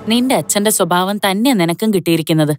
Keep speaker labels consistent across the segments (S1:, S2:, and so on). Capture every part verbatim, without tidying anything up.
S1: നിന്റെ അച്ഛന്റെ സ്വഭാവം തന്നെ നിനക്കും കിട്ടിയിരിക്കുന്നത്.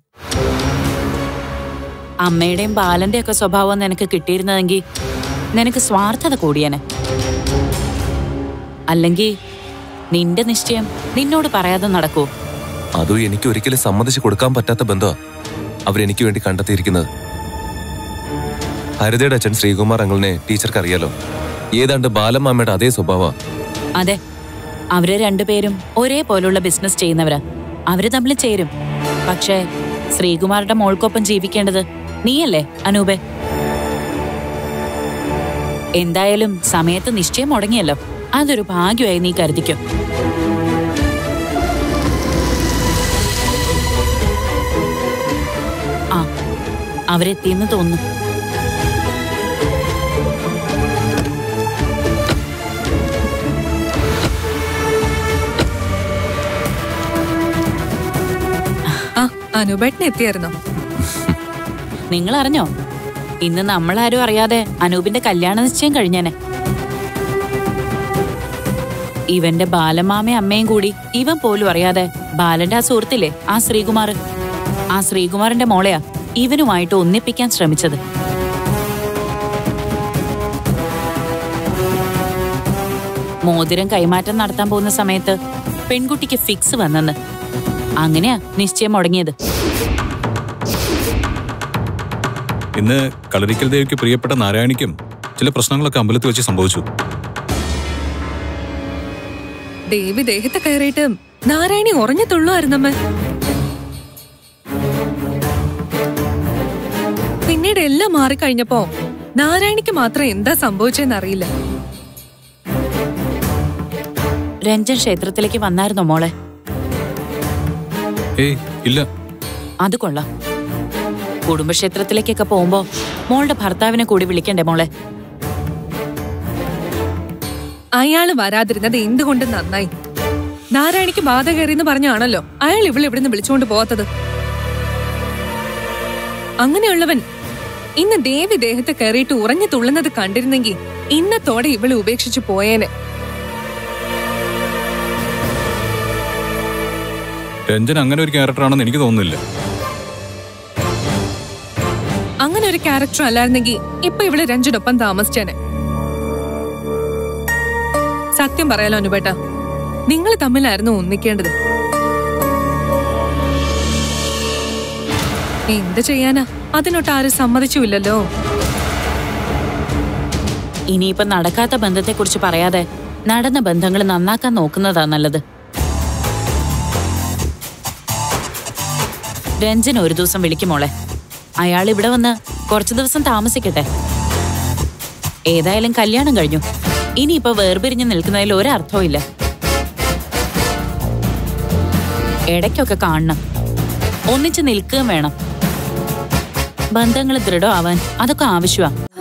S1: അമ്മയുടെയും ബാലന്റെ ഒക്കെ സ്വഭാവം നിനക്ക് കിട്ടിയിരുന്നതെങ്കിൽ നിനക്ക് സ്വാർത്ഥത കൂടിയനെ. അല്ലെങ്കിൽ നിന്റെ നിശ്ചയം നിന്നോട് പറയാതെ നടക്കൂ?
S2: അതും എനിക്ക് ഒരിക്കലും സമ്മതിച്ചു കൊടുക്കാൻ പറ്റാത്ത ബന്ധമാ അവരെനിക്ക് വേണ്ടി കണ്ടെത്തിയിരിക്കുന്നത്. ഹരിതയുടെ അച്ഛൻ ശ്രീകുമാർ അങ്കിളിനെ ടീച്ചർക്ക് അറിയാലോ. ഏതാണ്ട് ബാലമാമയുടെ അതേ സ്വഭാവ.
S1: അതെ, അവര് രണ്ടുപേരും ഒരേപോലുള്ള ബിസിനസ് ചെയ്യുന്നവരാ. അവര് തമ്മിൽ ചേരും. പക്ഷേ ശ്രീകുമാരുടെ മോൾക്കൊപ്പം ജീവിക്കേണ്ടത് നീയല്ലേ അനൂപേ? എന്തായാലും സമയത്ത് നിശ്ചയം മുടങ്ങിയല്ലോ. അതൊരു ഭാഗ്യമായി നീ കരുതിക്കോ. ആ, അവരെത്തിയെന്ന് തോന്നുന്നു.
S3: അനൂപേട്ടനെ എത്തിയായിരുന്നോ?
S1: നിങ്ങൾ അറിഞ്ഞോ? ഇന്ന് നമ്മളാരും അറിയാതെ അനൂപിന്റെ കല്യാണ നിശ്ചയം കഴിഞ്ഞേനെ. ഇവന്റെ ബാലമാമയും അമ്മയും കൂടി ഇവൻ പോലും അറിയാതെ ബാലന്റെ ആ സുഹൃത്തില്ലേ, ആ ശ്രീകുമാർ, ആ ശ്രീകുമാറിന്റെ മോളെയാ ഇവനുമായിട്ട് ഒന്നിപ്പിക്കാൻ ശ്രമിച്ചത്. മോതിരം കൈമാറ്റം നടത്താൻ പോകുന്ന സമയത്ത് പെൺകുട്ടിക്ക് ഫിക്സ് വന്നെന്ന്. അങ്ങനെയാ നിശ്ചയം മുടങ്ങിയത്.
S4: ഇന്ന് കളരിക്കൽ ദേവിക്ക് പ്രിയപ്പെട്ട നാരായണിക്കും ചില പ്രശ്നങ്ങളൊക്കെ അമ്പലത്തിൽ വെച്ച് സംഭവിച്ചു.
S3: ദേവി ദേഹത്തെ കയറിയിട്ട് നാരായണി ഉറഞ്ഞു തുള്ളുമായിരുന്നമ്മ. പിന്നീട് എല്ലാം മാറിക്കഴിഞ്ഞപ്പോ നാരായണിക്ക് മാത്രം എന്താ സംഭവിച്ചെന്നറിയില്ല.
S1: രഞ്ജൻ ക്ഷേത്രത്തിലേക്ക് വന്നായിരുന്നോ മോളെ?
S4: ഏയ് ഇല്ല.
S1: അത് കൊള്ളാം. കുടുംബക്ഷേത്രത്തിലേക്കൊക്കെ പോകുമ്പോ മോളുടെ ഭർത്താവിനെ കൂടി വിളിക്കണ്ടേ മോളെ?
S3: അയാള് വരാതിരുന്നത് എന്തുകൊണ്ട് നന്നായി. നാരായണിക്ക് ബാധ കയറിയെന്ന് പറഞ്ഞാണല്ലോ അയാൾ ഇവിടെ ഇവിടുന്ന് വിളിച്ചുകൊണ്ട് പോവാത്തത്. അങ്ങനെയുള്ളവൻ ഇന്ന് ദേവി ദേഹത്ത് കയറിയിട്ട് ഉറഞ്ഞു തുള്ളുന്നത് കണ്ടിരുന്നെങ്കിൽ ഇന്നത്തോടെ ഇവളെ ഉപേക്ഷിച്ചു പോയേനെ.
S4: രഞ്ജൻ അങ്ങനെ ഒരു ക്യാരക്ടറാണെന്ന് എനിക്ക് തോന്നുന്നില്ല.
S3: അങ്ങനെ ഒരു ക്യാരക്ടർ അല്ലായിരുന്നെങ്കിൽ ഇപ്പൊ ഇവള് രഞ്ജനൊപ്പം താമസിച്ചേനെ. സത്യം പറയാലോ അനുപേട്ട, നിങ്ങൾ തമ്മിലായിരുന്നു ഒന്നിക്കേണ്ടത്. എന്ത് ചെയ്യാനാ, അതിനൊട്ട് ആരും സമ്മതിച്ചില്ലല്ലോ.
S1: ഇനിയിപ്പൊ നടക്കാത്ത ബന്ധത്തെക്കുറിച്ച് പറയാതെ നടന്ന ബന്ധങ്ങൾ നന്നാക്കാൻ നോക്കുന്നതാ നല്ലത്. രഞ്ജൻ ഒരു ദിവസം വിളിക്കുമോളെ. അയാൾ ഇവിടെ വന്ന് കുറച്ചു ദിവസം താമസിക്കട്ടെ. ഏതായാലും കല്യാണം കഴിഞ്ഞു. ഇനിയിപ്പോ വേർപിരിഞ്ഞ് നിൽക്കുന്നതിൽ ഒരർത്ഥവും ഇല്ല. ഇടയ്ക്കൊക്കെ കാണണം, ഒന്നിച്ച് നിൽക്കുകയും വേണം. ബന്ധങ്ങൾ ദൃഢമാവാൻ അതൊക്കെ ആവശ്യമാണ്.